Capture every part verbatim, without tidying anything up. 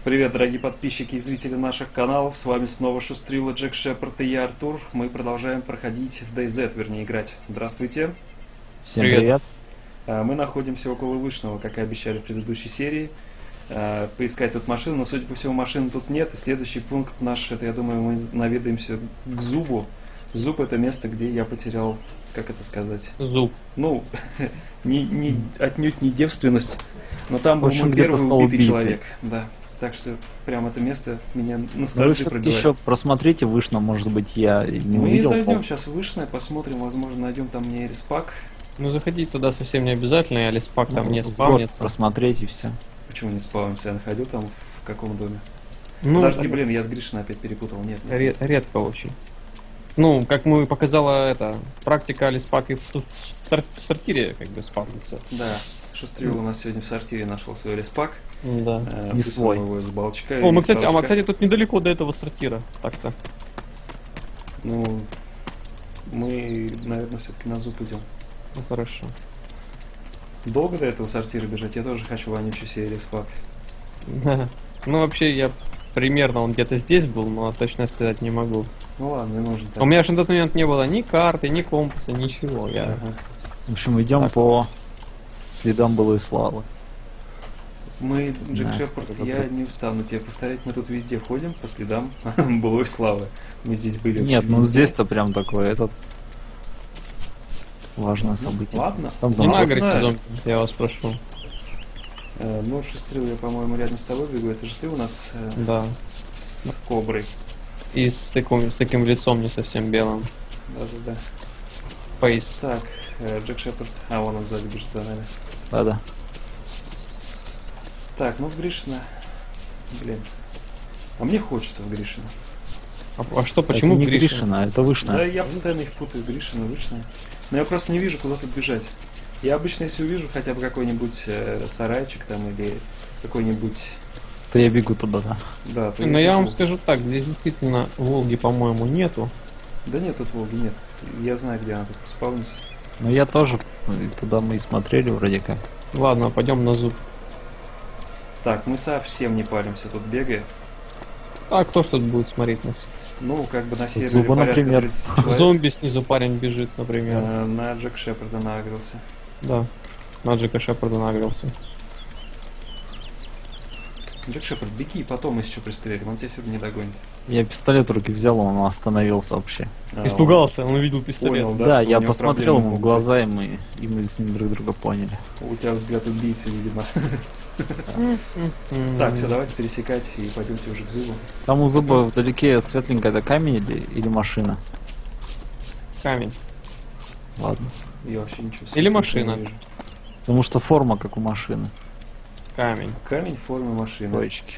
Привет, дорогие подписчики и зрители наших каналов, с вами снова Шустрила, Джек Шепард и я, Артур. Мы продолжаем проходить ди зет, вернее играть. Здравствуйте. Всем привет. привет. А, Мы находимся около Вышного, как и обещали в предыдущей серии. А, Поискать тут машину, но судя по всему машин тут нет. И следующий пункт наш, это я думаю, мы наведаемся к Зубу. Зуб — это место, где я потерял, как это сказать? Зуб. Ну, не, не, отнюдь не девственность, но там был В общем, мой первый убитый убийцей. человек. Да. Так что прям это место меня Вы ностальгией все-таки пробивает. еще просмотрите Вышно, может быть, я не Мы увидел. зайдем пол- сейчас в Вышное, посмотрим, возможно, найдем там не респак. Ну заходить туда совсем не обязательно, и Алиспак там Ну, не с год спавнится. Просмотреть и все. Почему не спавнится? Я находил там в каком доме? Ну, Подожди, блин, я с Гришиной опять перепутал. Нет, нет. ре- редко очень. Ну, как мы показала это, практика Алиспак и в, ту- в тор- в сортире как бы спавнится. Да, Шустрил у нас сегодня в сортире нашел свой респак. Да. Э, Не высунул свой. его из балчка. О, или мы, из кстати, а мы, торчка. кстати, тут недалеко до этого сортира. Так-то. Ну, мы, наверное, все-таки на зуб идем. Ну хорошо. Долго до этого сортира бежать? Я тоже хочу вонючий себе респак. Ну, вообще, я примерно он где-то здесь был, но точно сказать не могу. Ну ладно, не нужен так. У меня же на тот момент не было ни карты, ни компаса, ничего. Я... Ага. В общем, идем Так. по следам былой славы. Мы, Джек Да, Шепард, что-то я такое. не устану тебе повторять, мы тут везде ходим по следам былой славы. Мы здесь были Нет, вообще ну везде. здесь-то прям такой этот важное Ну, событие. ладно. Там Не дом. на- нагрите знаю. зомби, я вас прошу. Э, Ну, Шустрил, я, по-моему, рядом с тобой бегу. Это же ты у нас э, Да. с коброй. И с таким, с таким лицом не совсем белым. Да-да-да. Фейс. Так, э, Джек Шепард. А, вон он сзади бежит за нами. Да-да. Так, ну в Гришино. Блин. А мне хочется в Гришино. А, а что, почему это не Гришин? Гришина, это Вышно. Да, я постоянно их путаю, Гришино, Вышино. Но я просто не вижу, куда тут бежать. Я обычно, если увижу хотя бы какой-нибудь э, сарайчик там или какой-нибудь... То я бегу туда, да. Да, то Но я вам бегу. скажу так, здесь действительно Волги, по-моему, нету. Да нет, тут Волги нет. Я знаю, где она тут спавнится. Но я тоже, ну, и туда мы и смотрели вроде как. Ладно, пойдем на зуб. Так, мы совсем не паримся тут бегая. А кто ж тут будет смотреть нас? Ну, как бы на сервере Зуба, порядка например. тридцать человек. Зомби снизу парень бежит, например. Э, на Джек Шепарда нагрелся. Да. На Джека Шепарда нагрелся. Джек Шепард, беги, потом мы еще пристрелим, он тебя сюда не догонит. Я пистолет в руки взял, он остановился вообще. А, Испугался, он увидел пистолет. Понял, Да, да, что я у него посмотрел проблемы ему в могут глаза, и мы, и мы с ним друг друга поняли. быть. У тебя взгляд убийцы, видимо. М. Так, все, давайте пересекать и пойдемте уже к зубу. Там у зуба вдалеке светленькая, это камень или, или машина? Камень. Ладно. Я вообще ничего Или светлого машина. не вижу. Потому что форма как у машины. Камень. Камень в форме машины. Двоечки.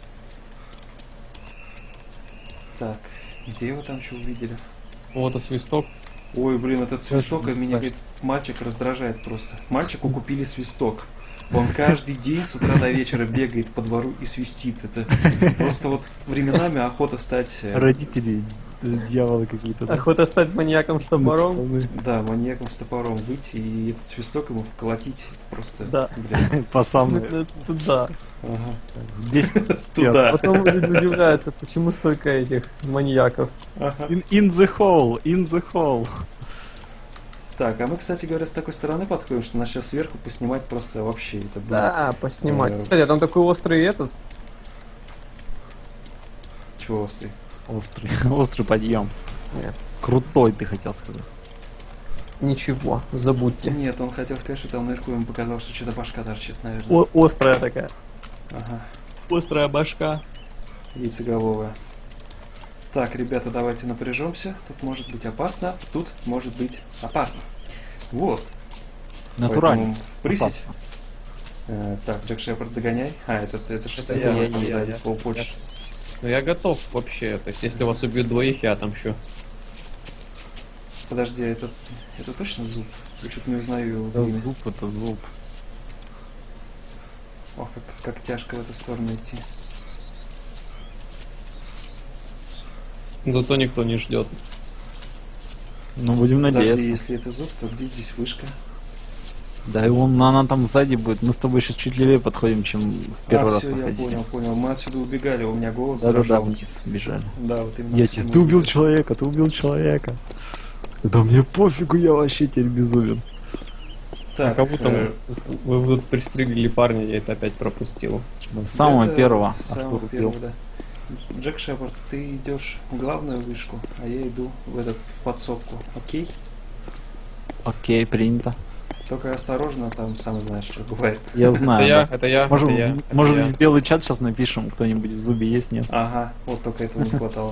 Так, где его там что увидели? Вот и свисток. Ой, блин, этот свисток Слушай, меня, говорит, мальчик раздражает просто. Мальчику купили свисток. Он каждый день с утра до вечера бегает по двору и свистит. Это просто вот временами охота стать, э, Родители э, дьяволы какие-то. да? Охота стать маньяком с топором. да, маньяком с топором выйти и этот свисток ему вколотить просто, Да. блин. По самой. Туда. Ага. Здесь Туда. Потом люди удивляются, почему столько этих маньяков. Ага. In, in the hole, in the hole. Так, а мы, кстати говоря, с такой стороны подходим, что нас сейчас сверху поснимать просто вообще это будет. Да, поснимать. Э, Кстати, а там такой острый этот. Чего острый? Острый, острый подъем. Нет. Крутой, ты хотел сказать. Ничего, забудьте. Нет, он хотел сказать, что там наверху ему показалось, что что-то башка торчит, наверное. О- острая такая. Ага, Острая башка. яйцеголовая. Так, ребята, давайте напряжемся. Тут может быть опасно, тут может быть опасно. Вот. Натурально. Поэтому присесть. Опасно. Э, так, Джек Шепард, догоняй. А, это, это что я, у вас я, там я, сзади я. слово почта. Ну я готов вообще. То есть, если вас убьют двоих, я отомщу. Подожди, а это, это точно зуб? Я что-то не узнаю его Это имя. зуб, это зуб. Ох, как, как тяжко в эту сторону идти. Зато никто не ждет. Ну, будем Подожди, надеяться. если это зуб, то где здесь вышка? Да и он, она там сзади будет. Мы с тобой сейчас чуть левее подходим, чем в первый а, раз все, я выходили. понял, понял. Мы отсюда убегали, у меня голос Да-да-да, дрожал. вниз бежали. Да, вот именно Я отсюда тебе, мы ты убил убегали. человека, ты убил человека. Да мне пофигу, я вообще теперь безумен. А Так, как будто э, мы, вы тут пристрелили парня, я это опять пропустил. Самого это первого. Самого Артур первого, убил. да. Джек Шепард, ты идешь в главную вышку, а я иду в этот в подсобку. Окей? Окей, принято. Только осторожно, там сам знаешь, что бывает. Я Это знаю. я, да. это я, Можем, это я. это можем я. в белый чат сейчас напишем, кто-нибудь в зубе есть, нет? Ага, вот только этого не хватало.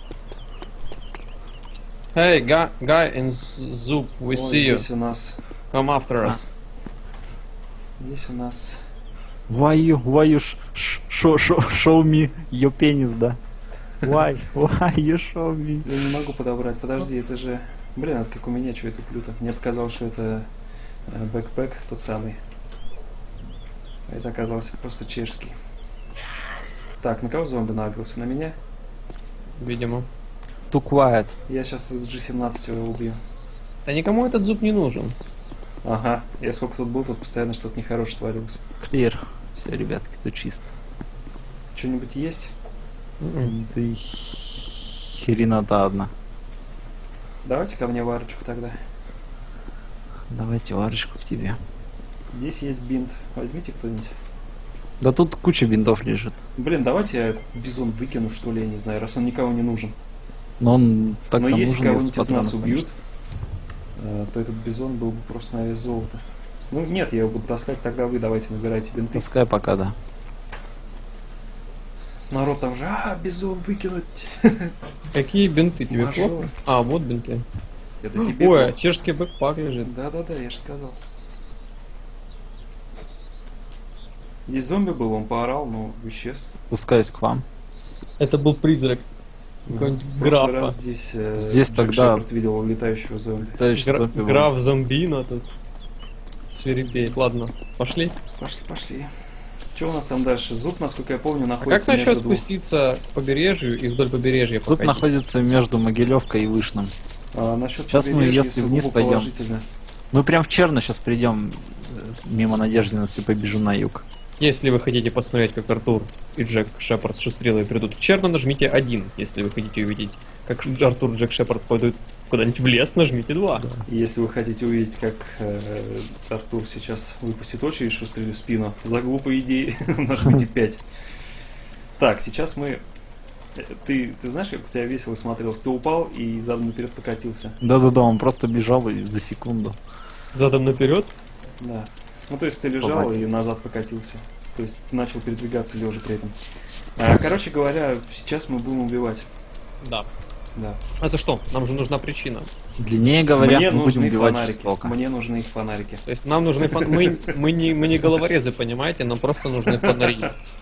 Hey, guy, guy in Zoop, we Вот see you. здесь у нас, Come after А. us. здесь у нас... Why you, why you sh- sh- show, show, show me your penis, да? Why, why you show me? Я не могу подобрать, подожди, это же... Блин, это как у меня, что я туплю-то? Мне показалось, что это э, бэкпэк тот самый. А это оказался просто чешский. Так, на кого зомби нагрелся? На меня? Видимо. Too quiet. Я сейчас из джи семнадцать его убью. Да никому этот зуб не нужен. Ага, я сколько тут был, тут постоянно что-то нехорошее творилось. Clear. Все, ребятки, тут чисто. Что-нибудь есть? М-м. Да и хренота одна. Давайте ко мне варочку тогда. Давайте варочку к тебе. Здесь есть бинт. Возьмите кто-нибудь. Да тут куча бинтов лежит. Блин, давайте я бизон выкину, что ли, я не знаю, раз он никому не нужен. Но он так-то Но если нужен, кого-нибудь из патронов нас убьют, кончится. э, то этот бизон был бы просто на вес золота. Ну нет, я его буду таскать, тогда вы давайте набирайте бинты. Таскай пока, да. Народ там же, а, бизон выкинуть. Какие бинты тебе Мажор. плохо? А, вот бинты. Это тебе Ой, плохо. чешский бэкпак лежит. Да-да-да, я же сказал. Здесь зомби был, он поорал, но исчез. Спускаюсь к вам. Это был призрак. Какой-нибудь В прошлый графа. раз здесь, э, Здесь Джек тогда- Шепард видел летающего зомби. Летающий Гра- зомби был. граф зомбина тут. Свирепеет. Ладно, пошли. Пошли, пошли. Что у нас там дальше? Зуб, насколько я помню, А как находится насчет между двух. спуститься к побережью и вдоль побережья Зуб походить? находится между Могилевкой и Вышным. А, насчет Сейчас мы, побережья если сугубо вниз пойдем. положительно. Мы прям в Черно сейчас придем э, мимо Надеждиности, побежим на юг. Если вы хотите посмотреть, как Артур и Джек Шепард с Шустрелой придут в Черно, нажмите один. Если вы хотите увидеть, как Ш- Артур и Джек Шепард пойдут куда-нибудь в лес, нажмите два. И если вы хотите увидеть, как э, Артур сейчас выпустит очередь Шустрелю в спину, за глупые идеи нажмите пять. Так, сейчас мы... э, Ты, ты знаешь, как у тебя весело смотрелось? Ты упал и задом наперед покатился. Да-да-да, он просто бежал и за секунду. Задом наперед. Да. Ну, то есть ты лежал и назад покатился. То есть начал передвигаться лежа при этом. А, короче говоря, сейчас мы будем убивать. Да. Да. А за что? Нам же нужна причина. Длиннее говоря, Мне мы будем нужны убивать фонарики. жестоко. Мне нужны их фонарики. То есть нам нужны фон... мы, мы, не, мы не головорезы, понимаете? Нам просто нужны фонари.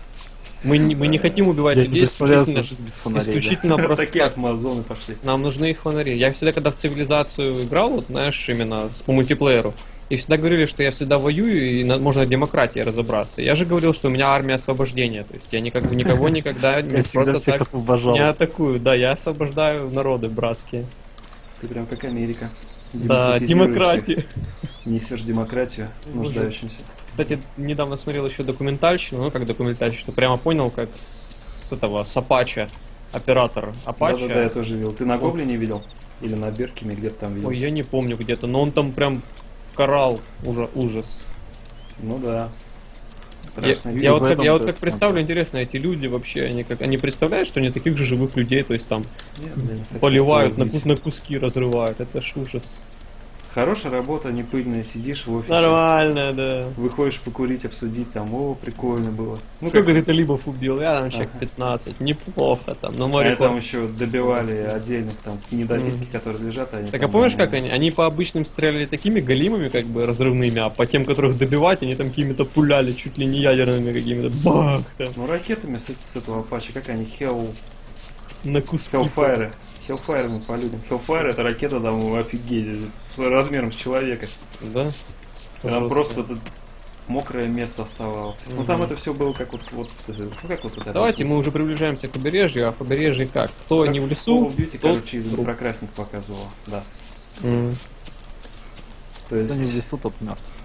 Мы не, мы не хотим убивать Я не людей представляю исключительно, свою жизнь без фонарей. да. исключительно просто Такие так. амазоны пошли. Нам нужны их фонари. Я всегда, когда в цивилизацию играл, вот знаешь, именно с- по мультиплееру, и всегда говорили, что я всегда воюю, и на- можно в демократии разобраться. Я же говорил, что у меня армия освобождения. То есть я никак, никого никогда не Я всегда просто всех так освобождал. не атакую. Да, я освобождаю народы братские. Ты прям как Америка. Да, Демократизируешь демократия. всех. Несешь демократию нуждающимся. Кстати, недавно смотрел еще документальщину, ну как документальщину, прямо понял, как с этого, с Апача, оператор Апача. Да-да-да, я тоже видел. Ты на Гоблине видел? Или на Беркиме где-то там видел? Ой, я не помню где-то, но он там прям карал уже ужас. Ну да. Я, Страшно. я вот, в как, этом я вот тоже как представлю, интересно, эти люди вообще, они как они представляют, что они таких же живых людей, то есть там Нет, да, не хотел поливают, на, убить. ку- на куски разрывают, это ж ужас. Хорошая работа, не пыльная, сидишь в офисе. Нормально, да. Выходишь покурить, обсудить, там, о, прикольно было. Ну Всё. сколько ты талибов убил? Я там человек Ага. пятнадцать, неплохо там, но А море там еще добивали отдельных там недобитки, Мгм. которые лежат, они Так там, а помнишь, ну, как они? Они по обычным стреляли такими галимами, как бы разрывными, а по тем, которых добивать, они там какими-то пуляли, чуть ли не ядерными какими-то. Бах! Там, Ну, ракетами с, с этого Апача, как они, Hell... на куски. Hellfire. Hellfire мы по людям. Hellfire это ракета там, офигеть, с размером с человека. Да? Там Жестко. просто это мокрое место оставалось. Ну там Мгм. это все было как вот, вот это, ну как вот это. Давайте мы обоснуется? уже приближаемся к побережью, а побережье как? Кто Как не в в лесу, Call of Duty, тот короче, из труп. инфракрасных показывала, да. М. То Кто не в есть, лесу, тот мертв.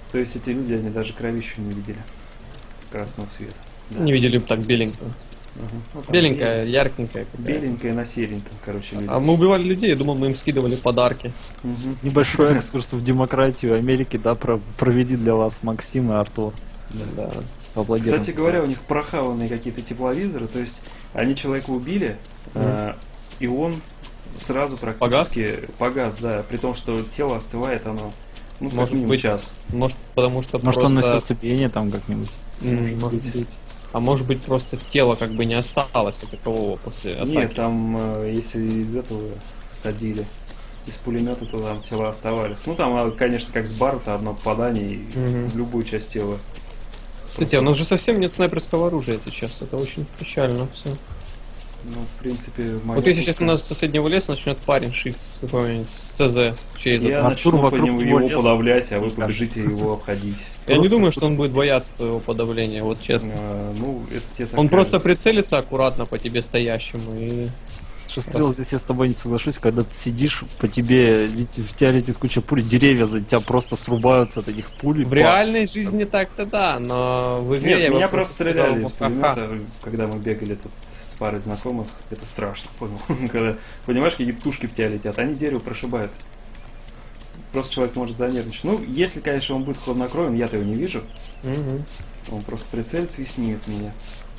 То есть эти люди, они даже кровищу не видели красного цвета. Да. Не видели бы так беленького. Ага. Ну, там Беленькая, яркенькая. бел- Беленькая на сереньком, короче, люди. А мы убивали людей, я думал, мы им скидывали подарки. Мгм. Небольшой экскурс в демократию Америки, да, про- провели для вас Максим и Артур. Да. Поаплодируем. Кстати говоря, у них прохаванные какие-то тепловизоры, то есть они человека убили, Мгм. а, и он сразу практически погас, да, при том, что тело остывает, оно, ну, как Может минимум быть, час. Может, потому что Может, просто... он на сердцебиение там как-нибудь. М, Может может быть. быть. А может быть, просто тело как бы не осталось как такового после атаки. Нет, там, э, если из этого садили, из пулемета, то там тела оставались. Ну, там, а, конечно, как с Баррета, одно попадание и Мгм. в любую часть тела. Кстати, у нас же совсем нет снайперского оружия сейчас. Это очень печально все. Ну, в принципе, моя Вот если сейчас пушка- у нас с соседнего леса начнет парень шить с какого-нибудь ЦЗ через Я Артур начну по вокруг нему него его лезет. подавлять, а вы Никак. побежите его обходить. Я не Просто думаю, что он будет бояться твоего подавления, вот честно. А, ну, это тебе так Он просто кажется. прицелится аккуратно по тебе стоящему и... Шестрел, здесь я с тобой не соглашусь, когда ты сидишь, по тебе, ведь в тебя летит куча пуль, деревья за тебя просто срубаются от этих пуль. и В па- реальной жизни так-то да, но в игре Нет, я бы меня просто сказал стреляли бы, из ха-ха. пулемета, когда мы бегали тут с парой знакомых. Это страшно, понял? Когда, понимаешь, какие тушки в тебя летят, они дерево прошибают. Просто человек может занервничать. Ну, если, конечно, он будет хладнокровен, я-то его не вижу. Мгм. Он просто прицелится и снимет меня.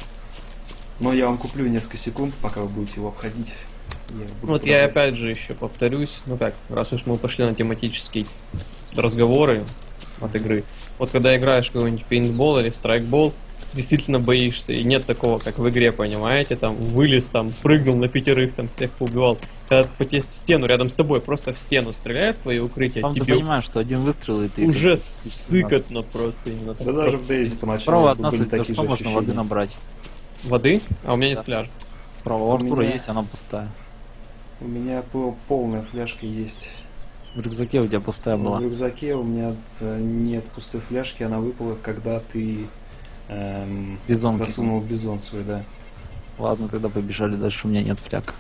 Но я вам куплю несколько секунд, пока вы будете его обходить. Я буду Вот я подавать. опять же еще повторюсь, ну как, раз уж мы пошли на тематические разговоры от игры, вот когда играешь в какой-нибудь пейнтбол или страйкбол, действительно боишься, и нет такого, как в игре, понимаете, там вылез, там прыгнул на пятерых, там всех поубивал, когда по тебе в стену рядом с тобой, просто в стену стреляют в твои укрытия, Там ты тебе понимаешь, что один выстрел и ты... уже как- сыкотно просто именно. Да так даже в просто Дейзи сыкотно. поначалу Справа от нас были из такие же можно воды ощущения. набрать. Воды? А у меня нет Да. пляжа. Справа у У Артура меня- есть, она пустая. У меня пол- полная фляжка есть. В рюкзаке у тебя пустая В была. рюкзаке у меня э, нет пустой фляжки, она выпала, когда ты эм, Бизон засунул бизон свой, да. Ладно, тогда побежали дальше, у меня нет фляг.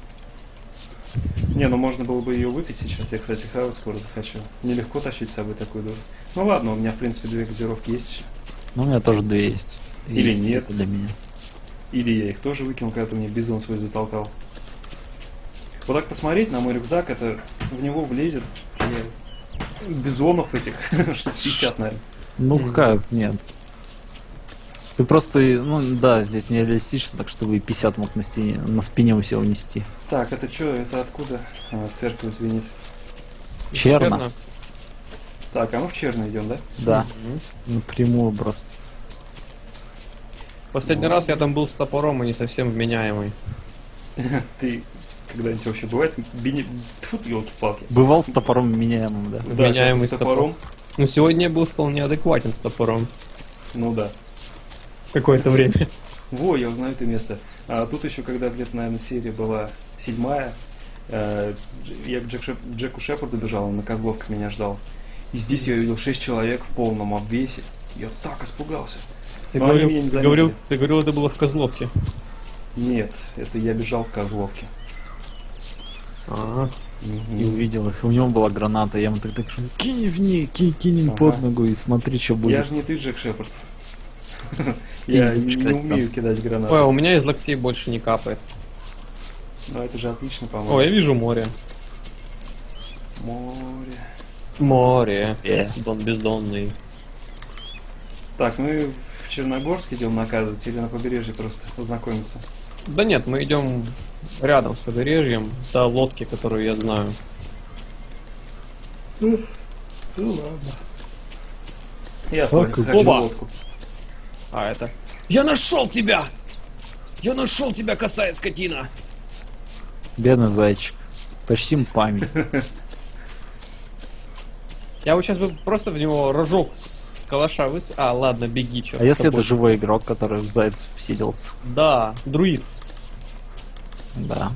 Не, ну можно было бы ее выпить сейчас. Я, кстати, хавать скоро захочу. Нелегко тащить с собой такую дозу. Ну ладно, у меня, в принципе, две газировки есть еще. Ну, у меня тоже две есть. И Или нет. это для меня. Или я их тоже выкинул, когда ты мне бизон свой затолкал. Вот так посмотреть на мой рюкзак, это в него влезет э, бизонов этих штук пятьдесят, наверное. Ну Мгм. как, нет. Ты просто, ну да, здесь нереалистично, так чтобы и пятьдесят мог на, стене, на спине у себя унести. Так, это что, это откуда? А, церковь звенит. Черно. Так, а мы в Черно идем, да? Да, Мгм. напрямую просто. Последний раз я там был с топором и не совсем вменяемый. Ты когда-нибудь вообще бывает? Бени... Тьфу, елки-палки. Бывал с топором меняемым, да. Да, Вменяемый когда ты с с топором. Ну, сегодня я был вполне адекватен с топором. Ну да. Какое-то время. Во, я узнаю это место. А тут еще, когда где-то, наверное, серия была седьмая, э, я к Джек Шеп- Джеку Шепарду бежал, он на Козловках меня ждал. И здесь я увидел шесть человек в полном обвесе. Я так испугался. Ты Но они говорил, меня не ты, заметили. говорил, ты говорил, это было в Козловке. Нет, это я бежал к Козловке. Ага. И увидел их. У него была граната, я ему тогда говорю, кинь в ней, кинь, кинь им Ага. под ногу и смотри, что будет. Я же не ты, Джек Шепард. Я не не кидать умею кидать Ой, гранаты. а у меня из локтей больше не капает. Но это же отлично, О, я по-моему. вижу море. Море. Море. Э. Дон бездонный. Так, мы в Черногорск идем наказывать или на побережье просто познакомиться? Да нет, мы идем рядом с побережьем, до лодки, которую я знаю. Ну ладно. Я понял, как- хочу Оба! лодку. А это... Я нашел тебя! Я нашел тебя, косая скотина! Бедный зайчик. Почти ему память. Я вот сейчас бы просто в него рожок с калаша выс... А, ладно, беги, черт А с если тобой. это живой игрок, который в зайцев вселился? Да, друид. Да.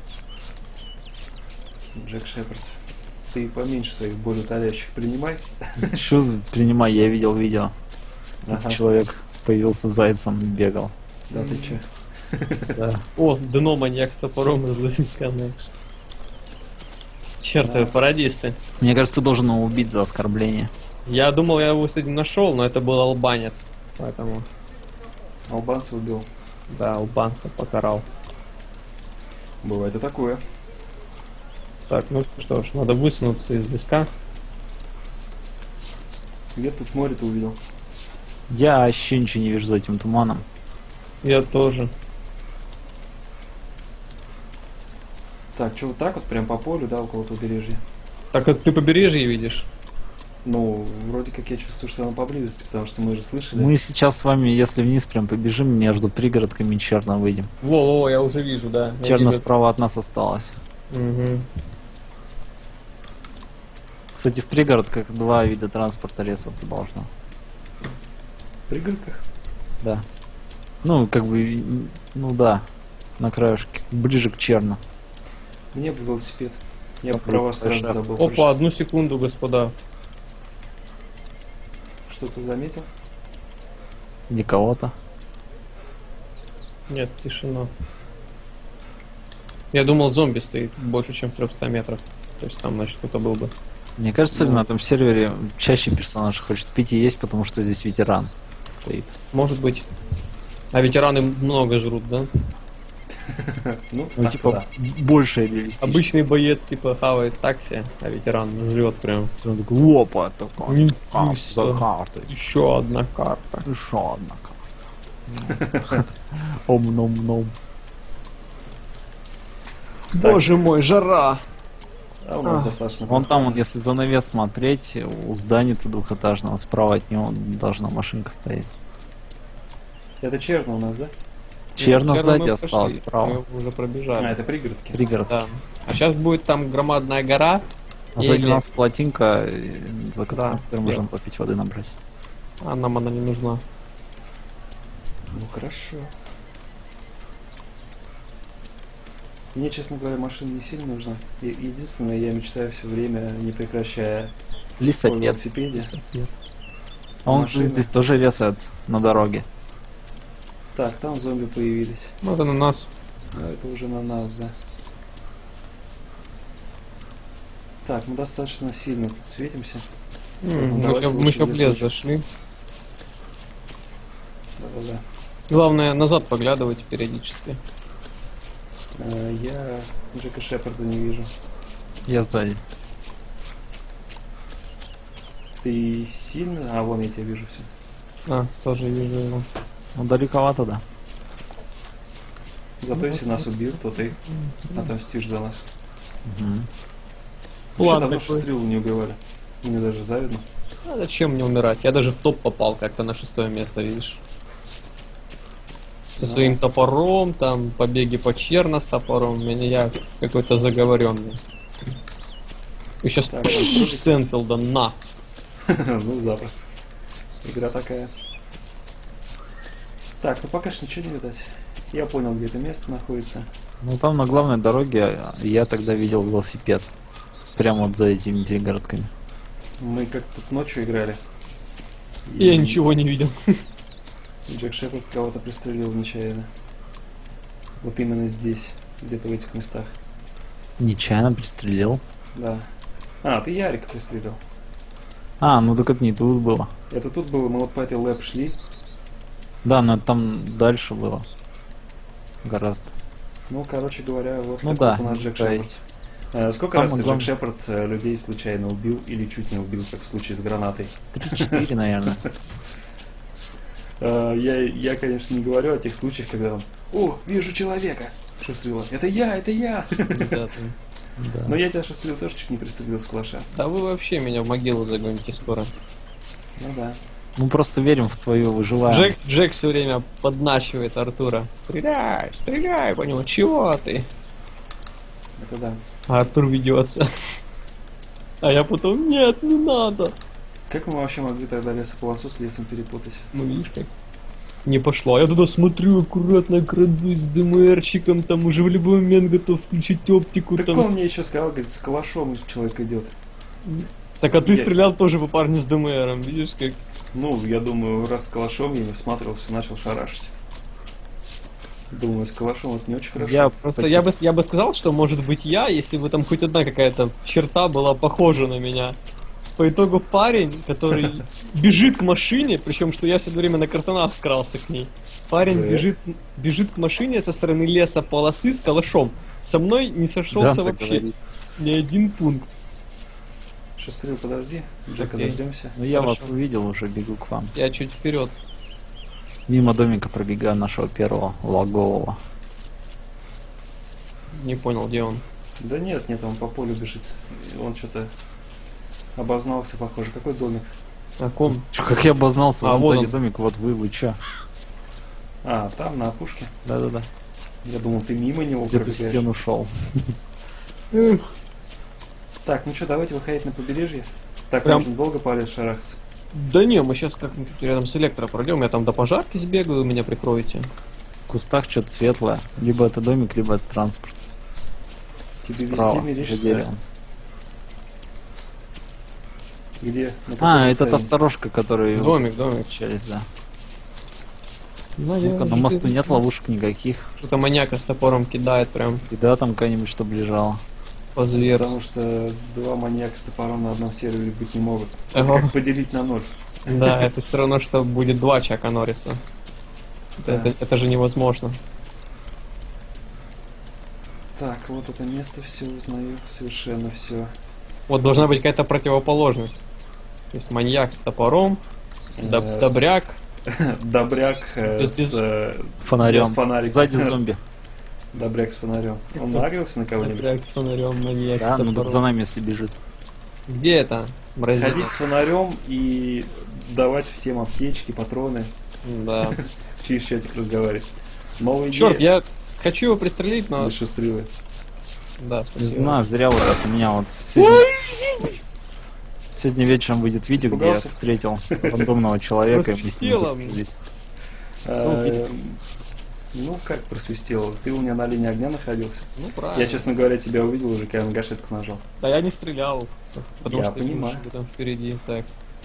Джек Шепард, ты поменьше своих более утоляющих принимай. Что принимай, я видел видео. Ага. Человек появился зайцем, бегал. Да ты че? Да. О, дно маньяк с топором из Лазинка. Чертовы Да. пародисты. Мне кажется, ты должен его убить за оскорбление. Я думал, я его сегодня нашел, но это был албанец. Поэтому, Албанца убил. да, албанца покарал. Бывает и такое. Так, ну что ж, надо высунуться из леска. Где тут море ты увидел? Я вообще ничего не вижу за этим туманом. Я тоже. Так, что вот так вот, прям по полю, да, около побережья? Так, это ты побережье видишь? Ну, вроде как я чувствую, что оно поблизости, потому что мы же слышали. Мы сейчас с вами, если вниз прям побежим, между пригородками Черно выйдем. Во-во, я уже вижу, да. Я Черно вижу. справа от нас осталось. Мгм. Кстати, в пригородках два вида транспорта резаться должно. В пригородках? Да. Ну, как бы, ну да, на краешке, ближе к Черно. Мне бы велосипед. Я Попробуй, про вас сразу хорошо. забыл. Опа, одну секунду, господа. Что-то заметил? Или кого-то. Нет, тишина. Я думал, зомби стоит больше, чем в трехстах метрах. То есть там, значит, кто-то был бы. Мне кажется, Ну. на этом сервере чаще персонаж хочет пить и есть, потому что здесь ветеран стоит. Может быть. А ветераны много жрут, да? Ну, Ну, так-то типа, да. больше реалистично. Обычный боец, типа, хавает такси, а ветеран жрет прям. Он такой, опа, такой. Ни- Кап, ни за что. картой. Еще одна карта. Еще одна карта. Ом-ном-ном. Боже мой, жара! А у нас А. достаточно Вон там, вот, прохладно. если за навес смотреть, у зданица двухэтажного справа от него должна машинка стоять. Это Черно у нас, да? Черно Черно сзади мы осталось прошли, справа. Мы уже А, пробежали. это пригородки. Пригород. Да. А сейчас будет там громадная гора. А сзади или- нас плотинка, э, за которой Да, мы можем слева. попить воды набрать. А нам она не нужна. Ну хорошо. Мне, честно говоря, машина не сильно нужна. Е- Единственное, я мечтаю все время, не прекращая, о Лисапед. велосипеде. А он Машина. здесь тоже резается на дороге. Так, там зомби появились. Ну, это на нас. А это уже на нас, да. Так, мы достаточно сильно тут светимся. М, Поэтому Мы давайте еще, мы лучше еще в в лес лесочек. зашли. Да-да-да. Главное, назад поглядывать периодически. Э, Я Джека Шепарда не вижу. Я сзади. Ты сильно? А, вон я тебя вижу все. А, тоже вижу его. Ну далековато, да. Зато если нас убьют, то ты отомстишь за нас. Мгм. Еще План давно такой. шестрилу не убивали. Мне даже завидно. А зачем мне умирать? Я даже в топ попал как-то на шестое место, видишь? Со Да. своим топором, там, побеги по черно с топором. Меня я какой-то заговоренный. И сейчас Так, контроль. Сенфилда, на! Ну, запросто. Игра такая. Так, ну пока что ничего не видать. Я понял, где это место находится. Ну там на главной дороге я тогда видел велосипед. Прямо вот за этими пригородками. Мы как тут ночью играли. Я И ничего не видел. Джек Шепард кого-то пристрелил нечаянно. Вот именно здесь, где-то в этих местах. Нечаянно пристрелил. Да. А, ты Ярика пристрелил. А, ну так это не тут было. Это тут было, мы вот по этой лэп шли. Да, но это там дальше было. Гораздо. Ну, короче говоря, вот Ну такой да, вот у нас не Джек сказать. Шепард. Э, Сколько Самое раз ты, Джек главное- Шепард, э, людей случайно убил или чуть не убил, как в случае с гранатой? Три-четыре, наверное. Э, Я, я, конечно, не говорю о тех случаях, когда он: «О, вижу человека!» Шустрила. «Это я, это я!» Ребята. Да. Но я тебя, Шустрил, тоже чуть не пристрелил с калаша. Да вы вообще меня в могилу загоните скоро. Ну да. Мы просто верим в твою выживаемость. Джек, Джек все время подначивает Артура. Стреляй, стреляй по нему, чего ты? Это да. А Артур ведется. А я потом, нет, не надо. Как мы вообще могли тогда лесополосу с лесом перепутать? Ну видишь как. Не пошло. А я туда смотрю, аккуратно крадусь с ДМРчиком, там уже в любой момент готов включить оптику. Так там... он мне еще сказал, говорит, с калашом человек идет. Так а ты Я- стрелял тоже по парню с ДМРом, видишь как. Ну, я думаю, раз с калашом я не всматривался, начал шарашить. Думаю, с калашом это не очень хорошо. Я Просто потерял. я бы, я бы сказал, что может быть я, если бы там хоть одна какая-то черта была похожа на меня. По итогу парень, который бежит к машине, причем что я все время на картонах крался к ней. Парень Да. бежит, бежит к машине со стороны леса полосы с калашом. Со мной не сошелся Да, так вообще говорит. ни один пункт. Шестрил, подожди. Джека Окей. дождемся. Ну я Хорошо. вас увидел, уже бегу к вам. Я чуть вперед. Мимо домика пробегаю нашего первого лагового. Не понял, где он. Да нет, нет, он по полю бежит. Он что-то обознался, похоже. Какой домик? А ком? Чё, как я обознался, А, вон вот сзади он. домик, вот вы, вы чё? А, там, на опушке. Да-да-да. Я думал, ты мимо него Где-то в пробегаешь. стену шел. Так, ну что, давайте выходить на побережье. Так, Прям- можно долго по лесу шарахаться. Да не, мы сейчас как-нибудь рядом с электро пройдем, я там до пожарки сбегаю, меня прикроете. В кустах что-то светлое. Либо это домик, либо это транспорт. Тебе Справа, везде за мерещится. деревом. Где? На А, каком это та расстоянии? сторожка, которую Домик, домик. встречались, да. Ну-ка, на мосту нет ловушек никаких. Что-то маньяка с топором кидает прям И да, там какая-нибудь, что лежало. по зверству. Потому что два маньяка с топором на одном сервере быть не могут. Это Ага. как поделить на ноль. Да, это все равно, что будет два Чака Норриса. Это, Да. это- это же невозможно. Так, вот это место все узнаю, совершенно все. Вот должна быть какая-то противоположность. То есть маньяк с топором, доб- Э, добряк. Добряк э, Без- без- с, э, Фонарем. с фонариком. Сзади зомби. Добряк с фонарем. Он нагрелся на кого-нибудь? Добряк с фонарем, маньяк Да, с ну так топором. за нами если бежит. Где это? Мразина. Ходить с фонарем и давать всем аптечки, патроны. Да. Через чатик разговаривать. Новая Черт, идея. я хочу его пристрелить, но... Без шестрилы. Да, Не спасибо. знаю, зря вот так у меня вот сегодня... Сегодня вечером выйдет видео, где я Испугался? встретил рандомного человека, и мы с ним Просвистело. закрылись. А, видел. Ну, как просвистело? Ты у меня на линии огня находился. Ну, правильно. Я, честно говоря, тебя увидел уже, когда на гашетку нажал. Да я не стрелял. Потому Я что понимаю. вижу, там впереди. Так.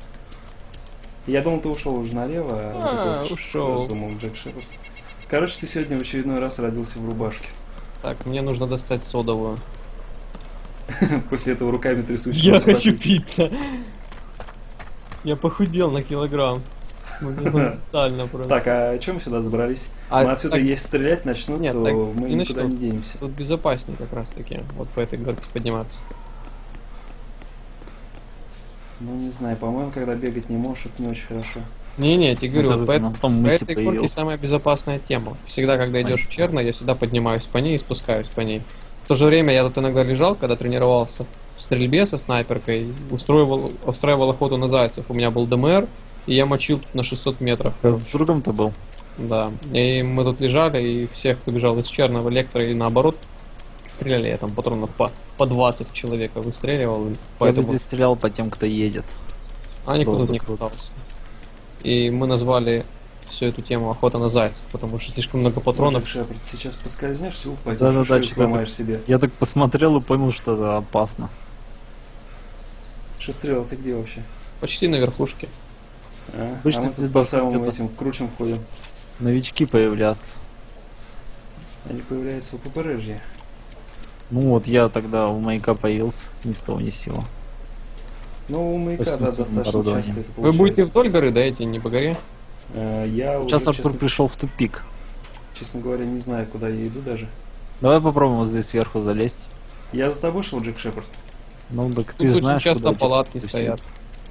Я думал, ты ушел уже налево, а, вот А, это вот ушел. ш- думал, Джек Шепард. Короче, ты сегодня в очередной раз родился в рубашке. Так, мне нужно достать содовую. После этого руками трясущимися. Я хочу пошли. пить. да. Я похудел на килограмм. Моментально просто. Так, а чем мы сюда забрались? А, мы отсюда, так, если стрелять начнут, Нет, то так мы не никуда начнут. не денемся. Тут безопаснее как раз таки. Вот по этой горке подниматься. Ну, не знаю, по-моему, когда бегать не можешь, это не очень хорошо. Не-не, я тебе говорю, Вот вот это по, на том по мысе этой горке появился. самая безопасная тема. Всегда, когда идешь в Понятно. черно, я всегда поднимаюсь по ней и спускаюсь по ней. В то же время я тут иногда лежал, когда тренировался в стрельбе со снайперкой, устраивал, устраивал охоту на зайцев. У меня был ДМР, и я мочил тут на шестьсот метров. С другом-то был. Да. И мы тут лежали, и всех, кто бежал из черного электро и наоборот, стреляли. Я там патронов по, по двадцать человека выстреливал. и Я бы Поэтому здесь стрелял по тем, кто едет. а никто было тут бы не круто. пытался. И мы назвали всю эту тему охота на зайцев, потому что слишком много патронов. Джек Шепард, сейчас поскользнешься, упадешь, Да-да-да, и шею что-то- сломаешь себе. Я так посмотрел и понял, что это опасно. Шестрел, ты где вообще? Почти на верхушке. А, Обычно а мы здесь тут по должны самым где-то- этим кручам ходим. Новички появляться. Они появляются у побережья. Ну вот я тогда у маяка появился, ни с того ни с сего. Ну, у маяка, Почти да, с достаточно оборудованием. часто это Вы получается. будете вдоль горы, дойти, не по горе? Э, Я уже, Сейчас Артур честно, пришел в тупик. честно говоря, не знаю, куда я иду даже. Давай попробуем вот здесь сверху залезть. Я за тобой шел, Джек Шепард. Ну так Тут ты же очень знаешь, часто куда идти. палатки Ты все- стоят.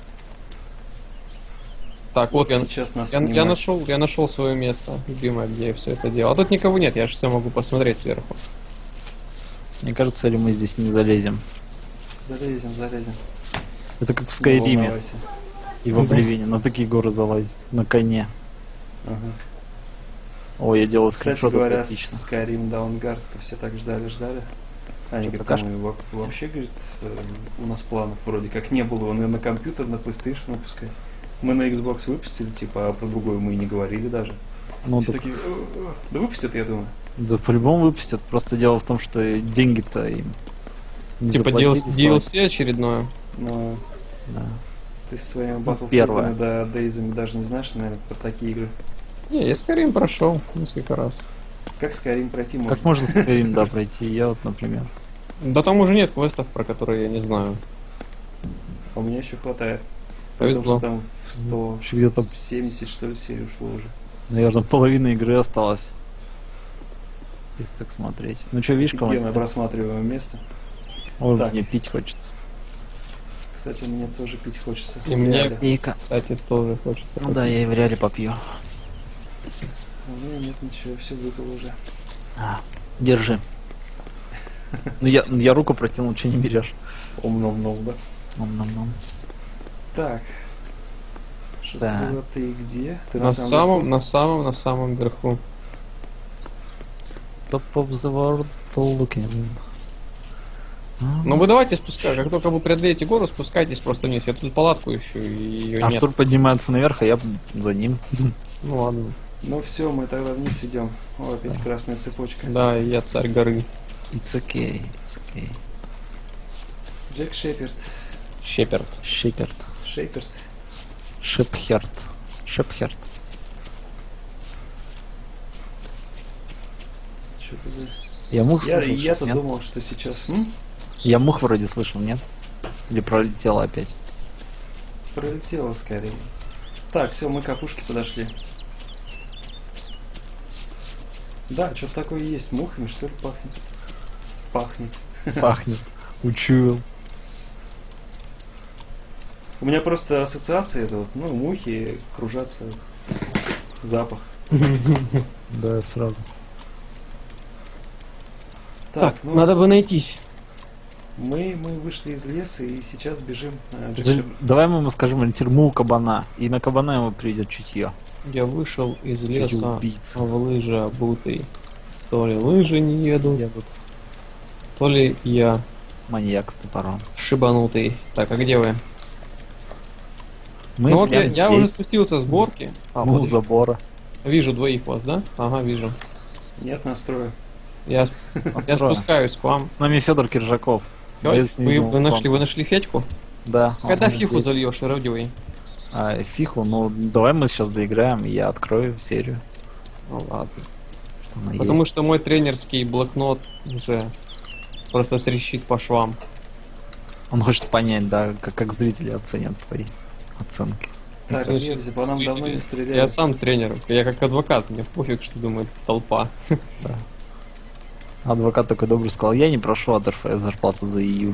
Так, вот я, сейчас нас я, я снимают. нашел, я нашел свое место, любимое, где я все это делал. А тут никого нет, я же все могу посмотреть сверху. Мне кажется, или мы здесь не залезем. Залезем, залезем. Это как в Не Скайриме волновайся. и в Обливине. На такие горы залазить. На коне. Ага. О, я делал Кстати скриншоты, говоря, отлично. Skyrim Downguard все так ждали, ждали. Они Что, говорят, пока там и во- вообще, говорит, э, у нас планов вроде как не было, он и на компьютер, на PlayStation выпускать. Мы на Xbox выпустили, типа, а про другую мы и не говорили даже. Ну, Все так, такие, «Э, э, да выпустят, я думаю. да по-любому выпустят. Просто дело в том, что деньги-то им не Типа заплатили, ди эл си слава- очередное. Но Да. ты со своими Battlefield первое. да Дейзами даже не знаешь, наверное, про такие игры. Не, я Skyrim прошел несколько раз. Как Skyrim пройти можно? Как можно Skyrim, да, пройти? Я вот, например. Да там уже нет квестов, про которые я не знаю. у меня еще хватает. Повезло. Потому что там в сто Еще где-то, семьдесят что ли серий ушло уже. наверное, половина игры осталась. Если так смотреть. Ну что, видишь, кого? Офигенно просматриваемое место. Ой, Так. мне пить хочется. Кстати, мне тоже пить хочется. И мне- Реально. Ника. Кстати, тоже хочется. Ну да, я и в реале попью. У меня нет ничего, все выпил уже. А, держи. Ну я, я руку протянул, что не берешь? Ом-ном-ном, да. Ном-ном-ном. Так. Шестеро, ты где? Ты На самом самом, на самом, на самом верху. Top of the world looking. Ну вы давайте спускайте, как только вы преодолеете гору, спускайтесь просто вниз. Я тут палатку ищу, и ее А нет. Штурм поднимается наверх, а я за ним. Ну ладно. Ну все, мы тогда вниз идем. О, опять красная цепочка. Да, я царь горы. It's okay, it's okay. Джек Шеперд. Шеперд. Шеперд. Шеперд. Шепхерд. Шепхерд. Что-то за... Я мух Я, слышал, я-то сейчас, нет? думал, что сейчас... М? Я мух вроде слышал, нет? Или пролетела опять? Пролетело скорее. Так, все, мы к опушке подошли. Да, что-то такое есть. Мухами, что ли, пахнет? Пахнет. Пахнет. Учуял. У меня просто ассоциация это вот, ну, мухи кружатся, запах. Да, сразу. Так, Так, ну, надо бы найтись. мы, мы вышли из леса и сейчас бежим. э, Джек Жаль, Шеперд. давай мы ему скажем ориентир у кабана. И на кабана ему придет чутье. Я вышел из Чутье леса убийцы. в лыжи обутый. То ли лыжи не едут, Едут. то ли я Маньяк с топором. шибанутый. Так, а где вы? Мы ну вот я, прямо я уже здесь, спустился с горки. А, ну, у вот забора. вижу двоих вас, да? Ага, вижу. Нет настроя. Я, я Настроен. спускаюсь к вам. С нами Федор Киржаков. Фёдь, Боец вы, невидимого вы нашли, фронта. вы нашли Федьку? Да. он Когда здесь. фиху зальешь, иродивый? А, фиху, ну давай мы сейчас доиграем, и я открою серию. Ну ладно. Что она Потому есть. что мой тренерский блокнот уже просто трещит по швам. Он хочет понять, да, как, как зрители оценят твои оценки. Так, Конечно, Нельзя, по нам давно зрители. не стреляли. Я сам тренер, я как адвокат, мне пофиг, что думает толпа. Адвокат такой добрый сказал, я не прошу от РФС зарплату за июль.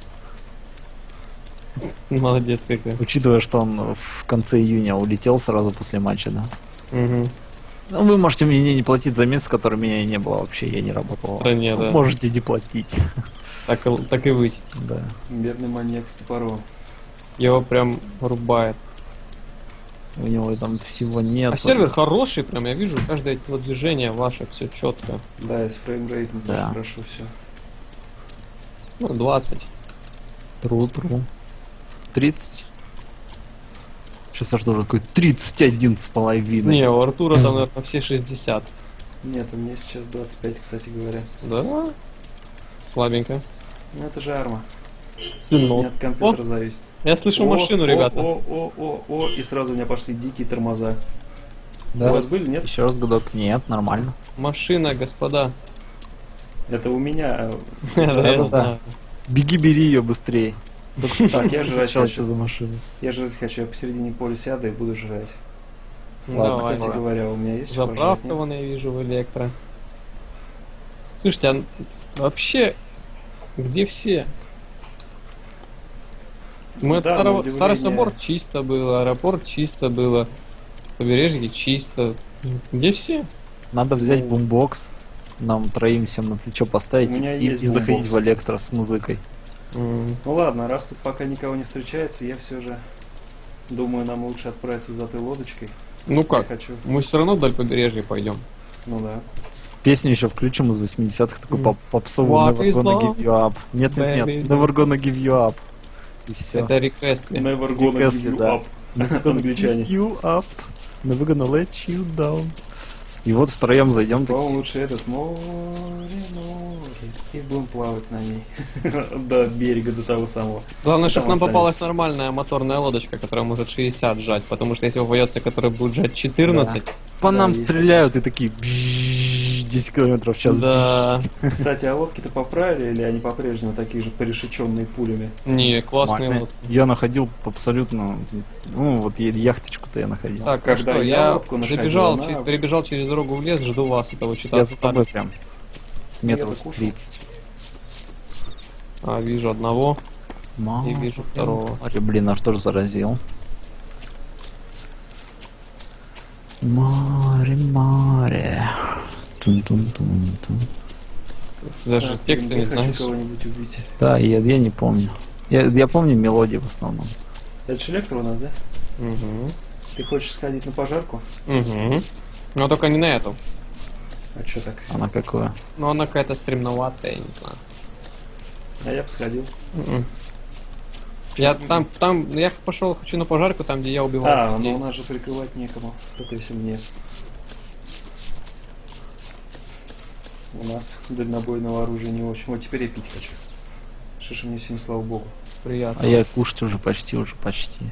Молодец какой. Учитывая, что он в конце июня улетел сразу после матча, да. Угу. Ну, вы можете мне не платить за месяц, который меня и не было вообще, я не работал. В стране, Ну, да. можете не платить. Так, и- так и быть. Да. Бедный маньяк с топором. Его прям рубает. У него там всего нет. А сервер хороший, прям я вижу каждое телодвижение ваше, все четко. Да, и с фреймрейтом тоже Да. хорошо все. Ну, двадцать. Тру, тру. тридцать. Сейчас аж тоже такой тридцать один с половиной. Не, у Артура там, наверное, все шестьдесят. Нет, у меня сейчас двадцать пять, кстати говоря. Да? Слабенько. Ну это же арма. Не Сынок. от компьютера зависит. Я слышу О, машину, о, ребята. О, о, о, о, и сразу у меня пошли дикие тормоза. Да. У вас были, нет? Еще раз годок. Нет, нормально. Машина, господа. Это у меня. а, Да, я да. знаю. Беги, бери ее быстрее. Так, я жрать Сначала хочу. что за машина? Я жрать хочу, я посередине поля сяду и буду жрать. Ну, Ладно, давай. Кстати говоря, у меня есть что пожрать, Заправка нет? вон я вижу в электро. Слушайте, а вообще, где все? Мы от Да, на старого, удивление. старый собор чисто было, аэропорт чисто было, побережье чисто. Где все? Надо взять Ну. бумбокс. Нам троим всем на плечо поставить У меня и, есть и заходить бумбокс. в электро с музыкой. М, Ну ладно, раз тут пока никого не встречается, я все же думаю, нам лучше отправиться за той лодочкой. Ну Я как? хочу. Мы все равно вдоль побережья пойдем. Ну да. Песню еще включим из восьмидесятых, такой поп попсовую What Never is gonna love, give you up. Нет, нет, нет, baby? Never gonna give you up. И все. Это реквест. Never gonna Реквесты, give you да. up. Never gonna Англичане. give you up. Never gonna let you down. И вот втроем зайдем такие. По-моему, лучше этот море, море. И будем плавать на ней. До берега, до того самого. Главное, чтобы Там нам останемся. попалась нормальная моторная лодочка, которая может шестьдесят сжать, потому что если попадется, которая будет сжать четырнадцать, По Да, нам есть стреляют и такие. «Бжжж, десять километров в час. Да. Кстати, а лодки-то поправили, или они по-прежнему такие же порешеченные пулями? Не, классные Нормально. вот. Я находил абсолютно... Ну, вот е- яхточку-то я находил. Так, Когда а что, я я лодку находил, забежал, она- че- перебежал через дорогу в лес, жду вас, этого что-то Я за отстали. тобой прям. Метров Я-то кушал. тридцать. А, вижу одного. Море, И вижу второго. море, блин, аж тоже заразил. Море, море. Тун-тун-тун-тун. Даже Так, текста блин, не я хочу знаешь. кого-нибудь убить. Да, я, я не помню. Я, я помню мелодии в основном. Это же электро у нас, да? Угу. Ты хочешь сходить на пожарку? Угу. Но только не на эту. А чё так? Она какое? Но она какая-то стремноватая, я не знаю. А я бы сходил. Мгм. Я там, там, я пошел, хочу на пожарку, там, где я убивал. А, людей. но у нас же прикрывать некому. Только если мне. У нас дальнобойного оружия не очень. Вот теперь я пить хочу. Что ж мне сегодня, слава богу. Приятно. А я кушать уже почти, уже почти.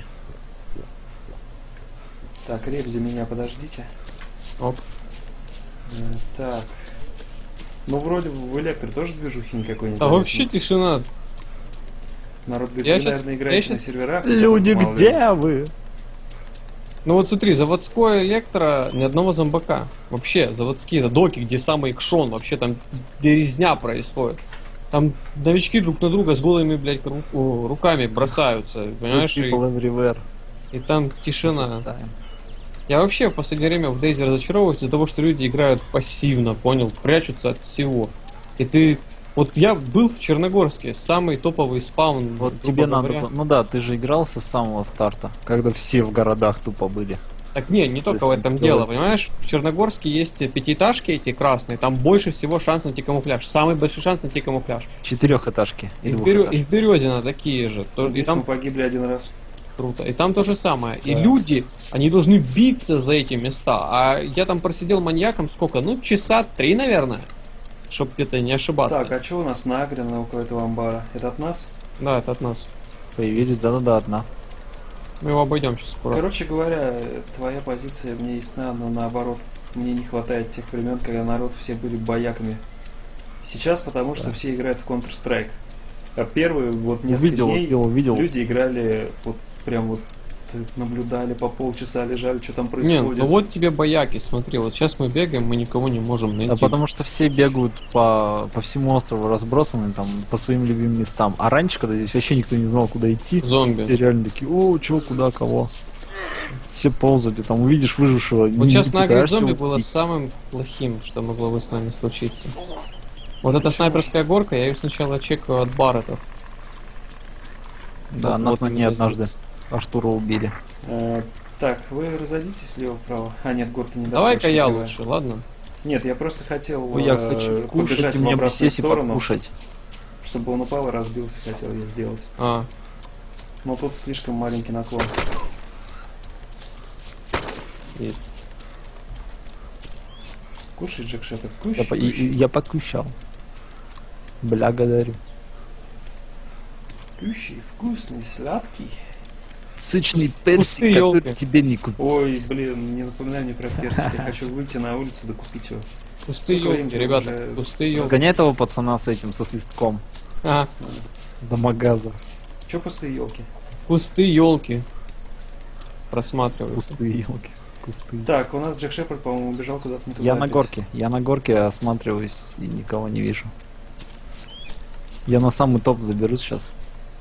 Так, Ребзи, меня подождите. Оп. Э, Так. Ну, вроде в электро тоже движухи никакой не А заметно. вообще тишина. Народ говорит, Я вы, щас- наверное, я играете на щас- серверах. Люди, которых мало ли. где вы? Ну вот смотри, заводское электро, ни одного зомбака. Вообще, заводские это доки, где самый экшон, вообще там где резня происходит. Там новички друг на друга с голыми, блядь, ру- о, руками бросаются, понимаешь? И, People everywhere. и там тишина. Да. Я вообще в последнее время в Дейзи разочаровываюсь из-за того, что люди играют пассивно, понял? Прячутся от всего. И ты... Вот я был в Черногорске, самый топовый спаун. Вот грубо тебе надо... говоря. по- Ну да, ты же игрался с самого старта, когда все в городах тупо были. Так не, не только в Если этом кто- дело, понимаешь? В Черногорске есть пятиэтажки эти красные, там больше всего шанс на камуфляж. Самый большой шанс на камуфляж. Четырехэтажки и И в, Берё- и двухэтажки. в Березино такие же. То- И Здесь там мы погибли один раз. круто. И там то же самое. И Да. люди, они должны биться за эти места. А я там просидел маньяком сколько? Ну, часа три, наверное. Чтоб где-то не ошибаться. Так, а что у нас на Агрина около этого амбара? Это от нас? Да, это от нас. Появились, да-да-да, от нас. Мы его обойдем сейчас скоро. Короче говоря, твоя позиция мне ясна, но наоборот, мне не хватает тех времен, когда народ все были бояками. Сейчас потому, что Да. все играют в Counter-Strike. А первые вот несколько Увидел, дней увидел, увидел. люди играли вот прям вот э, наблюдали по полчаса, лежали, что там Не, происходит. ну вот тебе бояки, смотри, вот сейчас мы бегаем, мы никого не можем найти. Да потому что все бегают по, по всему острову разбросаны там по своим любимым местам. А раньше, когда здесь вообще никто не знал, куда идти, Зомби. все реально такие, о, чё, куда, кого. Все ползали, там увидишь выжившего. Вот не- сейчас не наград пытаешься зомби убить. было самым плохим, что могло бы с нами случиться. Вот эта снайперская горка, я ее сначала чекаю от барретов. Да, Вот- нас вот на ней именно однажды здесь. Артура убили. Э, так, вы разойдитесь влево-вправо. А, нет, горки не Давай-ка я кривая. лучше, ладно? Нет, я просто хотел Ой, я э, хочу побежать кушать, в мне бы обратную сесть и сторону, покушать. чтобы он упал и разбился, хотел я сделать. А, Но тут слишком маленький наклон. есть. Кушай, Джек Шепард, Я, кушай, по- и- кушай. и- я покушал. Благодарю. Кушай, вкусный, сладкий. Сычный Пустые персик, ёлки. который тебе не купил. Ой, блин, не напоминай мне про персик. Я хочу выйти на улицу да купить его. Пустые Сколько елки, времени ребята, уже? пустые елки. Сгоняй того пацана с этим, со свистком. А, До магаза. Че пустые елки? пустые елки. Просматриваю. Пустые елки. Пустые. Так, у нас Джек Шепард, по-моему, убежал куда-то не туда. Я на опять. горке. Я на горке осматриваюсь и никого не вижу. Я на самый топ заберусь сейчас.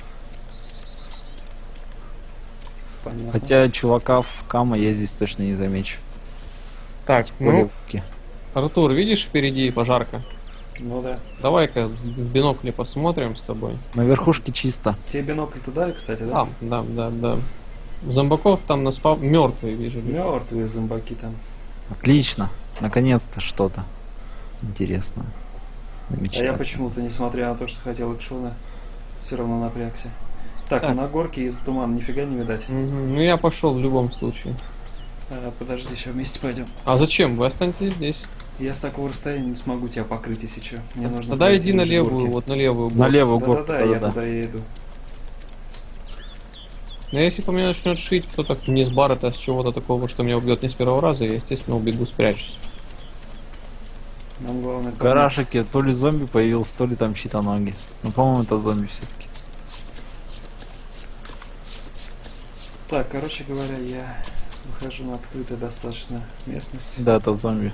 Понятно. Хотя чувака в Кама я здесь точно не замечу. Так, Более ну, руки. Артур, видишь впереди пожарка? Ну да. Давай-ка в бинокле посмотрим с тобой. На верхушке чисто. Тебе бинокль-то дали, кстати, да? Там, да, да, да. Зомбаков там на спав... мертвые вижу. Мертвые зомбаки там. Отлично. Наконец-то что-то интересное. А я Замечательно. почему-то, несмотря на то, что хотел экшона, все равно напрягся. Так, Так. ну на горке из тумана нифига не видать. Мгм, ну я пошел в любом случае. А, подожди, еще вместе пойдем. А зачем? Вы останетесь здесь. Я с такого расстояния не смогу тебя покрыть, если что. Мне нужно Тогда пройти иди на ниже левую, горки. вот на левую На горку. левую горку. Да-да-да, я да-да-да. туда и иду. Но если по мне начнет шить кто-то не с баррета, с чего-то такого, что меня убьет не с первого раза, я, естественно, убегу, спрячусь. Нам главное В подняться. гаражике то ли зомби появился, то ли там чьи-то ноги. Ну, по-моему, это зомби все-таки. Так, короче говоря, я выхожу на открытую достаточно местность. Да, это зомби.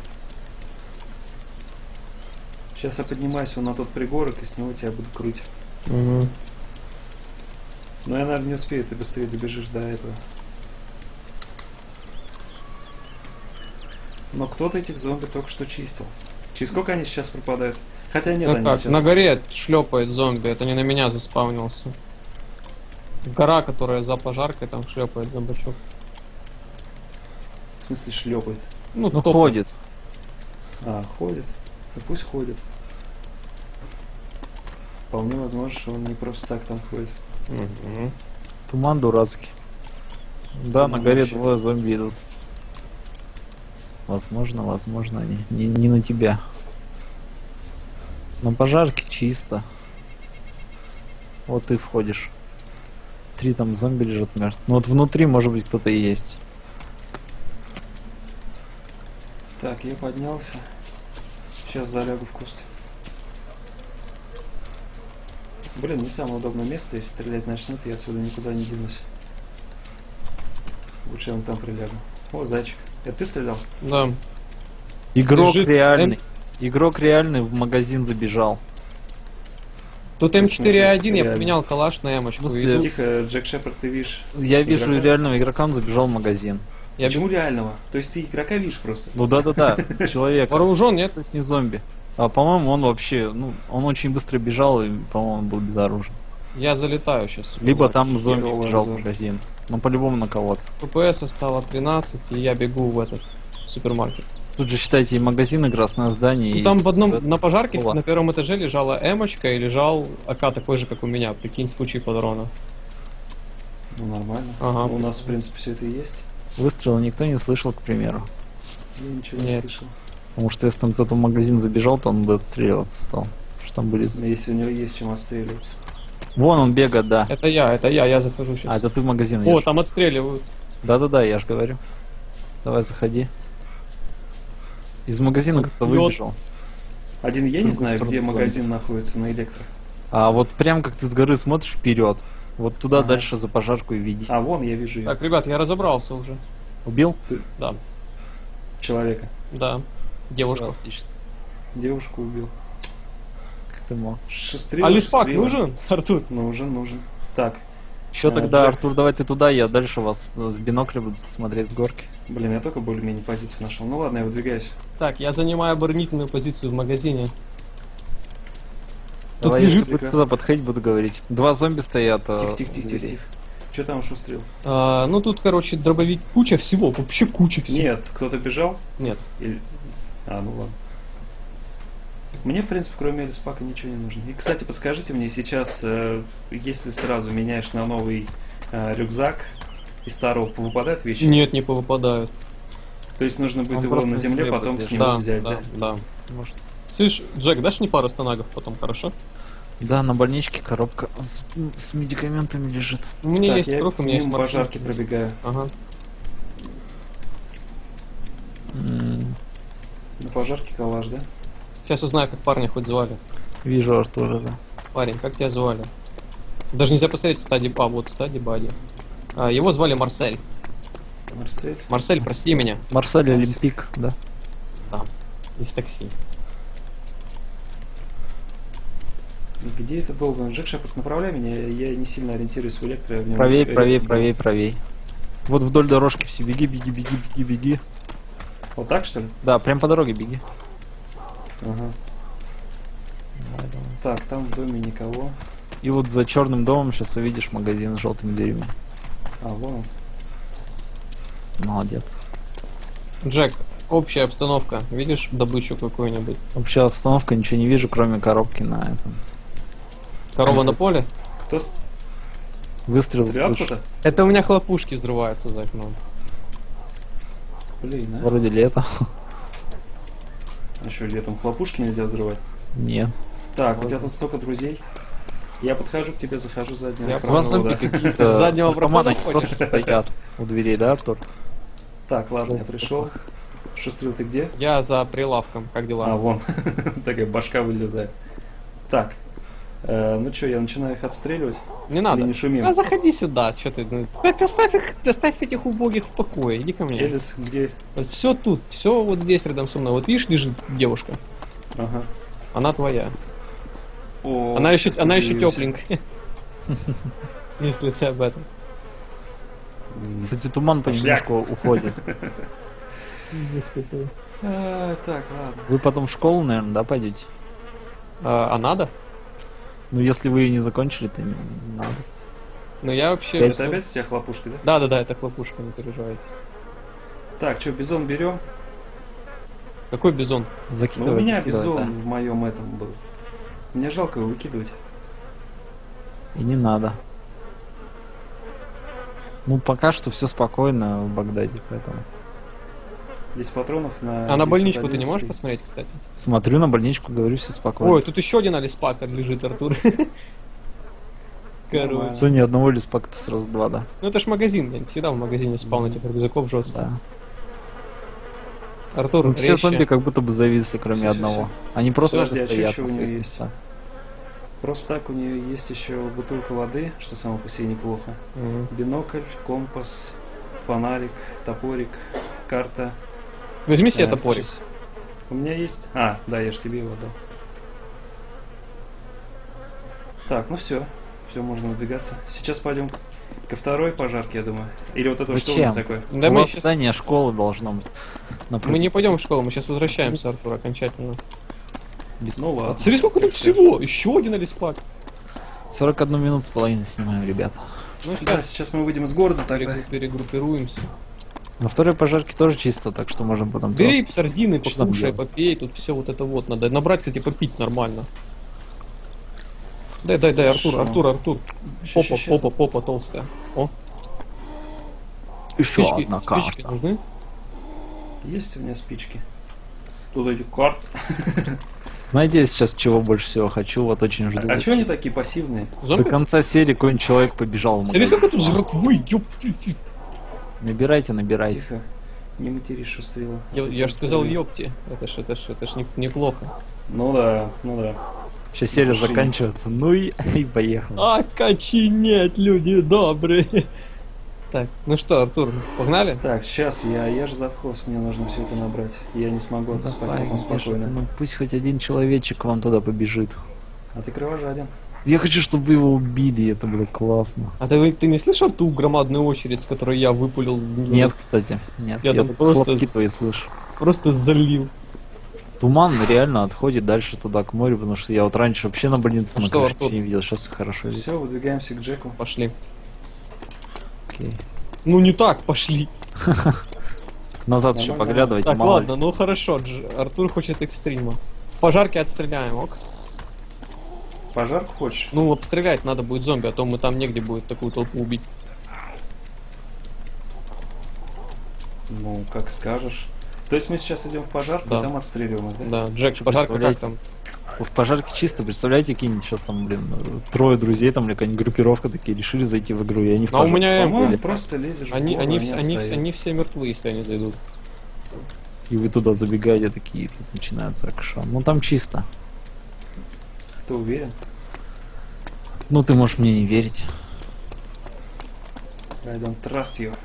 Сейчас я поднимаюсь вон на тот пригорок и с него тебя буду крыть. Мгм. Но я, наверное, не успею, ты быстрее добежишь до этого. Но кто-то этих зомби только что чистил. Через сколько они сейчас пропадают? Хотя нет, Ну они как, сейчас... на горе шлепает зомби, это не на меня заспавнился. Гора, которая за пожаркой, там шлепает зомбачок. В смысле шлепает. Ну, Ну, топ. ходит. А, ходит. Ну пусть ходит. Вполне возможно, что он не просто так там ходит. Мгм. Туман дурацкий. Да, Ну, на горе вообще. двое зомби идут. Возможно, возможно, они не, не на тебя. На пожарке чисто. Вот ты входишь. Три там зомби лежат мертв. Ну вот внутри, может быть, кто-то и есть. Так, я поднялся. Сейчас залягу в куст. Блин, не самое удобное место. Если стрелять начнут, я отсюда никуда не денусь. Лучше я вон там прилягу. О, зайчик. Это ты стрелял? Да. Игрок Лежит реальный. Игрок реальный в магазин забежал. Тут В М смысле, четыре один, я реально? поменял калаш на эмочку. В смысле? Иду. Тихо, Джек Шепард, ты видишь... Я вижу Игрока? реального игрока, он забежал в магазин. Я Почему реального? То есть ты игрока видишь просто? Ну да-да-да, человек. вооружен, нет? То есть не зомби. А по-моему, он вообще, ну, он очень быстро бежал и, по-моему, был безоружен. Я залетаю сейчас. Либо там зомби Херовый бежал в обзор. магазин. Ну, по-любому на кого-то. ФПС стало тринадцать, и я бегу в этот в супермаркет. Тут же, считайте, и магазин, и красное здание. Ну, и там с- в одном, на пожарке Была. на первом этаже лежала эмочка и лежал АК такой же, как у меня, прикинь, с кучей патронов. Ну, нормально. Ага. У нас, в принципе, все это и есть. Выстрела никто не слышал, к примеру. Я ничего не Нет. слышал. Потому что если там кто-то в магазин забежал, то он бы отстреливаться стал. Потому что там были... Но если у него есть чем отстреливаться. Вон он бегает, да. Это я, это я, я захожу А, сейчас. это ты в магазин О, идешь. там отстреливают. Да-да-да, я же говорю. Давай, заходи. Из магазина кто-то Лёд. выбежал. Один я В не другую знаю, сторону где зомби. магазин находится на электро. А вот прям как ты с горы смотришь вперед, вот туда Ага. дальше за пожарку и веди. А, вон я вижу её. Так, ребят, я разобрался уже. Убил? Да, Человека. да. Девушка. Всё, отлично. Девушку убил. Как ты мог? Шестрила, А лиспак шестрила. нужен, Артур? Нужен, нужен. Так, Еще А, тогда, Джек. Артур, давай ты туда, я дальше вас с бинокля буду смотреть с горки. блин, я только более-менее позицию нашел. Ну ладно, я выдвигаюсь. Так, я занимаю оборонительную позицию в магазине. Тут Давай я лежит- тебе туда подходить буду говорить. Два зомби стоят. а, Тихо, у тихо, тихо, дверей. тихо, тихо. Че там шустрил? А, ну тут, короче, дробовик, куча всего, вообще куча всего. Нет, кто-то бежал? Нет. Или... А, ну ладно. Мне, в принципе, кроме Элиспака ничего не нужно. И, кстати, подскажите мне сейчас, э, если сразу меняешь на новый э, рюкзак, из старого выпадают вещи? Нет, не повыпадают. То есть нужно будет Он его просто на на земле, земле потом будет с него Да, взять, да, да? да. Может. Слышь, Джек, дашь мне пару станагов потом, хорошо? Да, на больничке коробка с, с медикаментами лежит. У меня Так, есть я кровь, у меня есть мимо морфин. пожарки пробегаю. Ага. М, На пожарке калаш, да? Сейчас узнаю, как парня хоть звали. Вижу Артура, да. Парень, как тебя звали? Даже нельзя посмотреть стади... А, вот стади Бади. А, его звали Марсель. Марсель. Марсель, прости меня. Марсель Марсель. Олимпик, да. Из такси. Где это долго? Джек Шепард, направляй меня, я не сильно ориентируюсь в электро. я в нем Правей, электро правей, был. правей, правей. Вот вдоль дорожки все, беги, беги, беги, беги, беги. Вот так, что ли? Да, прям по дороге беги. Ага. Так, там в доме никого. И вот за черным домом сейчас увидишь магазин с желтыми дверями. А, вон он. Молодец. Джек, общая обстановка. Видишь добычу какую-нибудь? Вообще обстановка, ничего не вижу, кроме коробки на этом. Корова на поле? Кто с- Выстрел стрелял слышу. кто-то? Это у меня хлопушки взрываются за окном. Блин, а? Вроде лето. А что, летом хлопушки нельзя взрывать? Нет. Так, у тебя тут столько друзей. Я подхожу к тебе, захожу заднего. Я У вас правого, зомби да. какие-то С заднего автоматы прохода просто стоят у дверей, да, Артур? Так, ладно, я пришел. Шустрил, ты где? Я за прилавком, как дела? А, вон. Такая башка вылезает. Так. Э, ну что, я начинаю их отстреливать? Не надо. Или не шумим? А заходи сюда, что ты. Ну, так оставь их, оставь этих убогих в покое, иди ко мне. Элис, где? Вот все тут, все вот здесь рядом со мной. Вот видишь, лежит девушка. Ага. Она твоя. О, Она еще, сейчас она еще поделюсь. тепленькая. Если ты об этом. М, Кстати, туман Пошляк. понемножку уходит. а, так, ладно. Вы потом в школу, наверное, да, пойдете? А, а надо? Ну, если вы ее не закончили, то не надо. Ну я вообще. Пять. Это опять у тебя хлопушки, да? Да, да, да, это хлопушка, не переживайте. Так, что, бизон берем? Какой бизон? Ну, Закидывай. у меня закидывай, бизон в моем этом был. Мне жалко его выкидывать. да. И не надо. Ну, пока что все спокойно в Багдаде, поэтому. десять патронов на... А на больничку ты не девятьсот можешь одиннадцать. посмотреть, кстати? Смотрю на больничку, говорю, все спокойно. Ой, тут еще один алиспак лежит, Артур. Короче. То ни одного лиспака-то сразу два, да. Ну это ж магазин, я всегда в магазине спал на этих рюкзаков жестко. Да. Артур, Ну, все резче. зомби как будто бы зависли, кроме Всё, всё, одного. Они просто Подожди, даже а чё стоят ещё на у неё своих есть? местах. Просто так у нее есть еще бутылка воды, что само по себе неплохо. Мгм. Бинокль, компас, фонарик, топорик, карта. Возьми себе Э, топорик. щас- У меня есть. А, да, я ж тебе его дал. Так, ну все. Все, можно выдвигаться. Сейчас пойдем ко второй пожарке, я думаю. Или вот это что у нас Зачем? такое? Да У мы вас щас- здание школы должно быть. Мы не пойдем в школу, мы сейчас возвращаемся, Артур, окончательно. Ну ладно. Смотри, сколько тут Как скажешь. всего! Еще один алиспак. сорок одну минуту с половиной снимаем, ребята. Ну Да, сейчас сейчас мы выйдем из города тогда. перегруппируемся. На второй пожарке тоже чисто, так что можем потом... Бери просто- сардины, Что там покушай, делать? попей, тут все вот это вот надо. Набрать, кстати, попить нормально. Дай, дай, дай, Артур, Хорошо. Артур, Артур. Ща, Попа, ща, ща. попа, попа толстая. О, Еще спички, одна спички карта. нужны? Есть у меня спички. Тут эти карты. Знаете, я сейчас чего больше всего хочу? Вот очень жду. А что они такие пассивные? До Зомби? конца серии какой-нибудь человек побежал в Смотри, магазин. сколько тут жратвы, ёп ты. Набирайте, набирайте. Тихо. Не матерись, шустрила. Я, Тут я же сказал остальные. ёпти. Это ж, это ж, это ж не- неплохо. Ну да, ну да. Сейчас серия Души. заканчивается. Ну и, и поехал. А, коченеть, люди добрые. Так, ну что, Артур, погнали? Так, сейчас я, я же завхоз, мне нужно все это набрать. Я не смогу это спать Давай, потом где ж это? спокойно. Ну пусть хоть один человечек вам туда побежит. А ты кровожаден. Я хочу, чтобы вы его убили, это было классно. А ты, ты не слышал ту громадную очередь, с которой я выпулил? Нет, кстати, нет. Я Я, там тут просто хлопки с- твои слышу. Просто залил. Туман реально отходит дальше туда, к морю, потому что я вот раньше вообще на больнице Ну на что, крыше Артур? не видел, сейчас хорошо видно. Все, выдвигаемся к Джеку. Пошли. Окей. Ну не так, пошли. Назад еще Нормально. поглядывайте, Так, мало ли. ладно, ну хорошо, Дж- Артур хочет экстрима. Пожарки отстреляем, ок? Пожарку хочешь? Ну, обстрелять надо будет зомби, а то мы там негде будет такую толпу убить. Ну, как скажешь. То есть мы сейчас идем в пожарку, Да. и там отстреливаем их, да? Да, Джек, Что, пожарка как представляете? там? В пожарке чисто, представляете, какие-нибудь сейчас там, блин, трое друзей там или какая-нибудь группировка такие решили зайти в игру, и они в А у пожарку меня М По-моему, были. просто лезешь Они, в гору, они, они, вс- они, вс- отстают. они все мертвы, если они зайдут. И вы туда забегаете такие, и тут начинается акшан. Ну там чисто. Ты уверен? Ну ты можешь мне не верить. I don't trust you.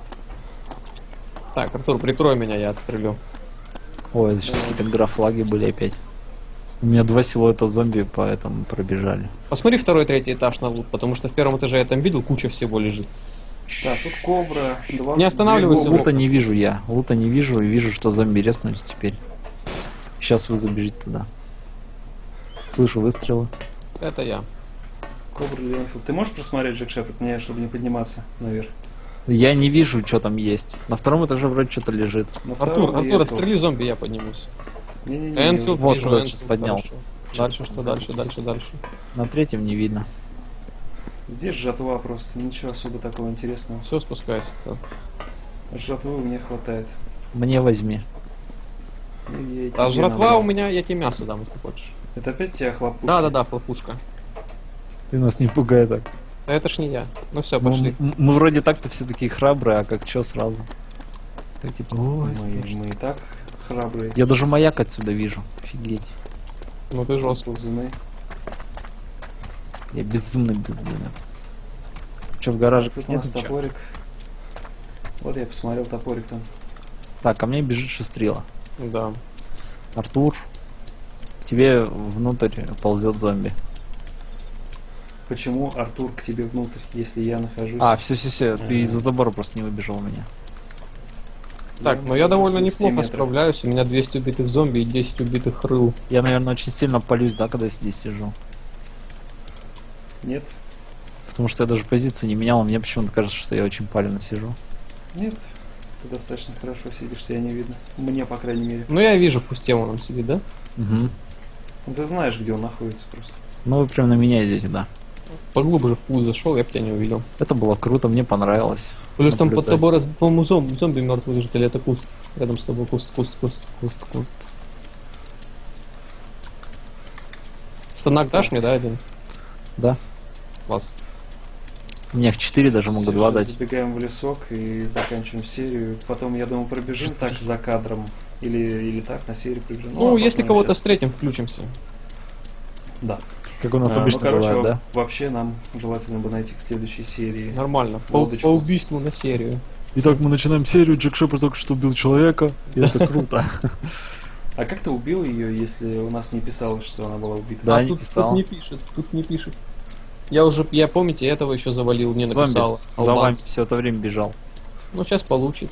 Так, Артур, прикрой меня, я отстрелю. Ой, это сейчас какие-то графлаги были опять. У меня два силуэта зомби, поэтому пробежали. Посмотри второй, третий этаж на лут, потому что в первом этаже я там видел, куча всего лежит. Так, тут кобра. Два, Не останавливайся, две Лу- Лута не вижу я. Лута не вижу и вижу, что зомби резнулись теперь. Сейчас вы забежите туда. Слышу выстрелы. Это я. Кобра или Энфилд. Ты можешь просмотреть, Джек Шепард, мне, чтобы не подниматься наверх? Я не вижу, что там есть. На втором этаже вроде что-то лежит. На Артур, втором Артур, Энфилд. отстрели зомби, я поднимусь. Не-не-не, Энфилд, Вот, вижу, вот, Энфилд, сейчас поднялся. хорошо. Дальше что, дальше, дальше, дальше. На третьем не видно. Здесь жатва просто, ничего особо такого интересного. Все, спускайся. Жатвы у меня хватает. Мне возьми. Ну, я и А тебе жратва набрал. у меня, я тебе мясо дам, если хочешь. Это опять тебя хлопушки? Да-да-да, хлопушка. Ты нас не пугай так. Да это ж не я. Ну все, Ну, пошли. м- мы вроде так-то все такие храбрые, а как чё сразу? Так типа, ой, Мы, страшно. мы и так храбрые. Я даже маяк отсюда вижу. Офигеть. Ну ты жестко. Ползуны. Я безумный безумец. Че, в гараже Тут у нет нас ничего? топорик. Вот я посмотрел топорик там. Так, ко мне бежит шестрила. Да. Артур, к тебе внутрь ползет зомби. Почему Артур к тебе внутрь, если я нахожусь... А, все, все, все, ты Ага. из-за забора просто не выбежал у меня. Так, Я ну я довольно двадцать неплохо метров. справляюсь. У меня двести убитых зомби и десять убитых рыл. Я, наверное, очень сильно палюсь, да, когда здесь сижу. Нет, Потому что я даже позицию не менял, мне почему-то кажется, что я очень паленно сижу. нет. Ты достаточно хорошо сидишь, тебя не видно. Мне, по крайней мере. Ну я вижу, в кусте он там сидит, да? Угу. Ну, ты знаешь, где он находится просто. Ну, вы прям на меня идете, да. Поглубже в куст зашел, я бы тебя не увидел. Это было круто, мне понравилось. Плюс там под Наблюдать. тобой, раз- по-моему, зом- зомби мертвый лежит, или это куст? Рядом с тобой куст, куст, куст. Куст, куст. Станок дашь мне, да, один? Да. Класс. У меня их четыре даже могу Всё, два сейчас дать. забегаем в лесок и заканчиваем серию. Потом, я думаю, пробежим так за кадром. Или, или так, на серию пробежим. Ну, ладно, если посмотрим кого-то щас. встретим, включимся. Да. Как у нас А, обычно ну, короче, бывает, да? вообще нам желательно бы найти к следующей серии. Нормально. По, Лодочку. по убийству на серию. Итак, мы начинаем серию. Джек Шепард только что убил человека. И это круто. А как ты убил ее, если у нас не писалось, что она была убита? Да, а не тут, писал. тут не пишет, тут не пишет. Я уже, я помните, этого еще завалил, не написал. Зомби за вами Албанец. все это время бежал. Ну, сейчас получит.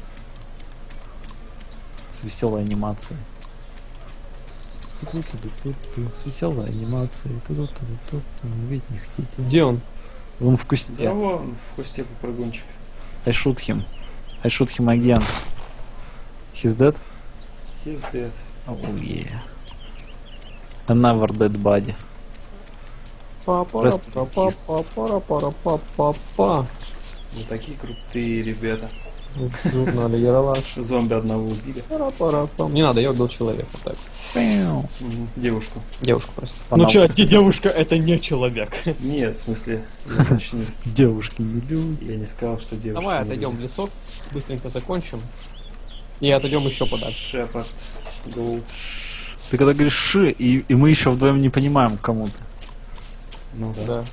С веселой анимацией. Ту-ту-ту-ту-ту. С веселой анимацией. Ту-ту-ту-ту-ту. Ведь не хотите. Где он? Он в Да кусте. вон, в хвосте попрыгунчик. I shoot him. I shoot him again. He's dead? He's dead. Oh yeah. Another dead body. Rest in peace. Па-па-па-па-па-па-па-па. Мы такие крутые ребята. Тут надо яролаж. Зомби одного убили. Пара-пара-пам. Не надо, я убил человека. Так. Пяу. Мгм. Девушку. Девушку, прости. Она- Ну чё, те девушка, это не человек. Нет, в смысле, я уточню. Девушки не любят. Я не сказал, что девушка. Давай не отойдем в любит. лесок, быстренько закончим. И отойдем еще подальше. Шепард. Гоу. Ты когда говоришь ши, и, и мы еще вдвоем не понимаем кому-то. Ну да. Да.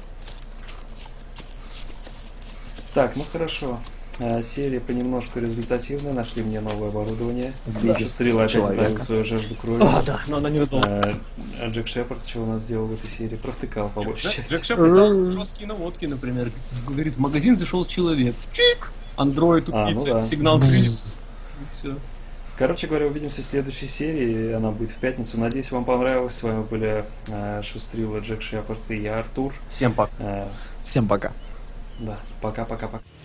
Так, ну хорошо. А, серия понемножку результативная. Нашли мне новое оборудование. Да. Шестрила опять Человека. утолил свою жажду крови. да, но она не удалась. А, а Джек Шепард что у нас сделал в этой серии? Провтыкал по большей Джек, части. Джек Шепард дал жесткие наводки, например. Говорит, в магазин зашел человек. Чик! Андроид А, ну убийца, да. сигнал принял. Все. Короче говоря, увидимся в следующей серии. Она будет в пятницу. Надеюсь, вам понравилось. С вами были а, Шустрила, Джек Шепард и я, Артур. Всем пока. А, Всем пока. да, пока-пока-пока.